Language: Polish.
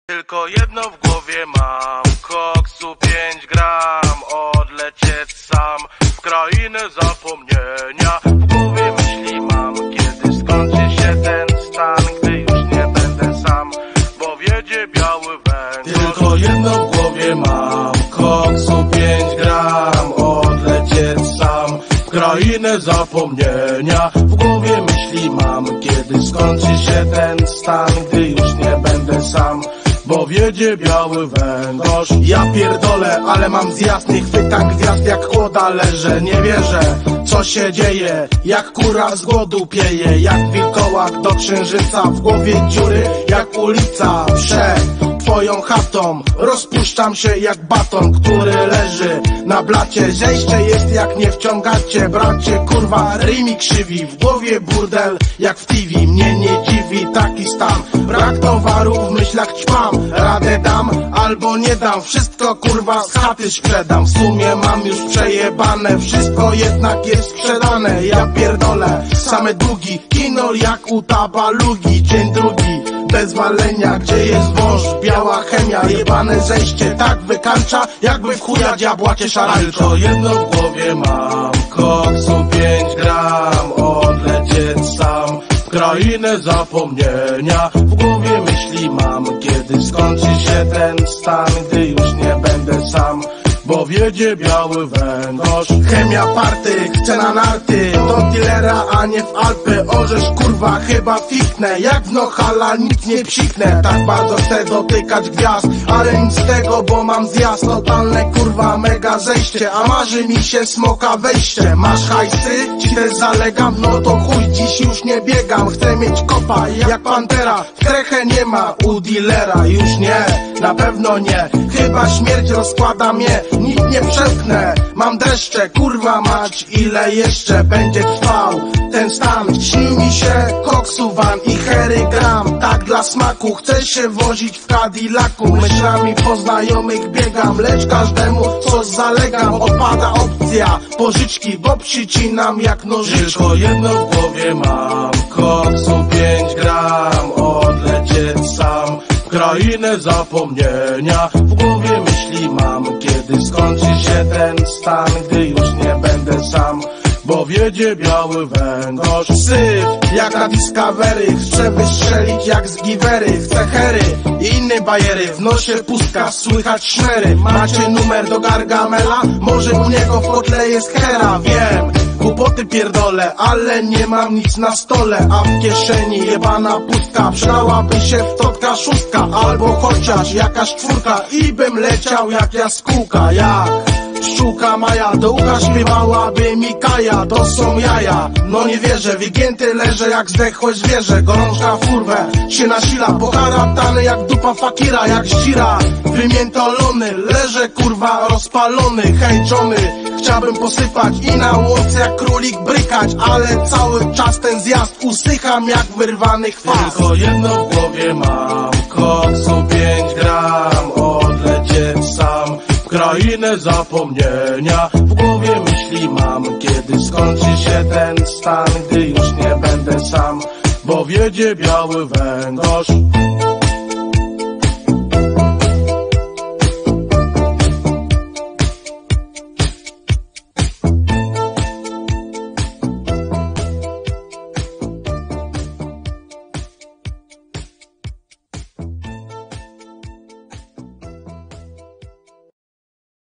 Tylko jedno w głowie mam, koksu 5 gram, odlecieć sam w krainę zapomnienia. W głowie myśli mam, kiedy skończy się ten stan, gdy już nie będę sam, bo wiedzie biały węgorz. Tylko jedno w głowie mam, koksu 5 gram, odlecieć sam w krainę zapomnienia. W głowie myśli mam, kiedy skończy się ten stan, gdy już nie będę sam, bo wiedzie biały węgorz. Ja pierdolę, ale mam zjazd, nie chwytam gwiazd jak kłoda leżę. Nie wierzę, co się dzieje, jak kura z głodu pieje, jak wilkołak do księżyca, w głowie dziury jak ulica przed twoją chatą. Rozpuszczam się jak baton, który leży na blacie. Zejście jest jak nie wciągacie, bracie, kurwa, rymi krzywi. W głowie burdel jak w TV, mnie nie dziwi taki stan. Brak towaru, w myślach ćpam, radę dam albo nie dam, wszystko kurwa z chaty sprzedam. W sumie mam już przejebane, wszystko jednak jest sprzedane. Ja pierdolę, same długi, kino jak u Tabalugi. Dzień drugi, bez walenia, gdzie jest wąż, biała chemia, jebane zejście tak wykańcza, jakby w chuja diabła cię szarańcza. Tylko jedno w głowie mam, koksu 5 gram, odlecieć sam w krainę zapomnienia. W głowie myśli mam, kiedy skończy się ten stan, gdy już nie będę sam, bo wiedzie biały węgorz. Chemia party, chcę na narty, do dealera, a nie w Alpy. Orzesz kurwa, chyba fiknę, jak w Nohala nic nie psiknę. Tak bardzo chcę dotykać gwiazd, ale nic z tego, bo mam zjazd. Totalne kurwa mega zejście, a marzy mi się smoka wejście. Masz hajsy? Ci też zalegam? No to chuj, dziś już nie biegam. Chcę mieć kopa jak pantera, w krechę nie ma u dealera. Już nie, na pewno nie, chyba śmierć rozkłada mnie. Nic nie przepchnę, mam dreszcze, kurwa mać, ile jeszcze będzie trwał ten stan. Śni mi się koksu van i hery gram, tak dla smaku. Chcę się wozić w Cadillacu, myślami po znajomych biegam, lecz każdemu coś zalegam. Odpada opcja pożyczki, bo przycinam jak nożyczki. Tylko jedno w głowie mam, koksu 5 gram, odlecieć sam w krainę zapomnienia. W głowie myśli mam, kiedy skończy się ten stan, gdy już nie będę sam, bo wiedzie biały węgorz. Syf jak na Discovery, chcę wystrzelić jak z Givery. Chcę hery i inne bajery, w nosie pustka, słychać szmery. Macie numer do Gargamela? Może u niego w kotle jest hera, wiem. Głupoty pierdolę, ale nie mam nic na stole, a w kieszeni jebana pustka. Przydałaby się wtotka szóstka, albo chociaż jakaś czwórka i bym leciał jak jaskółka. Jak pszczółka Maja, do ucha śpiewałaby mi Kaja. To są jaja, no nie wierzę, wygięty leżę jak zdechłe zwierzę. Gorączka furwę się nasila, poharatany jak dupa fakira, jak zdzira wymiętolony. Leżę kurwa rozpalony, hejczony, chciałbym posypać i na łące jak królik brykać, ale cały czas ten zjazd usycham jak wyrwany chwast. Tylko jedno w głowie mam, koksu 5 gram, odlecieć sam w krainę zapomnienia. W głowie myśli mam, kiedy skończy się ten stan, gdy już nie będę sam, bo wiedzie biały węgorz.